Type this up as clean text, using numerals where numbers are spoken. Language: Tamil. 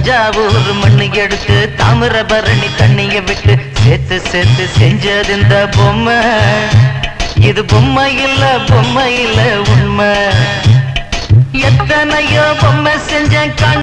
தஞ்சாவூர் மண்ணு எடுத்து தாமிரபரணி தண்ணிய விட்டு சேர்த்து சேர்த்து செஞ்சது இந்த பொம்மை. இது பொம்மை இல்ல உண்மை. எத்தனையோ பொம்மை செஞ்சேன்.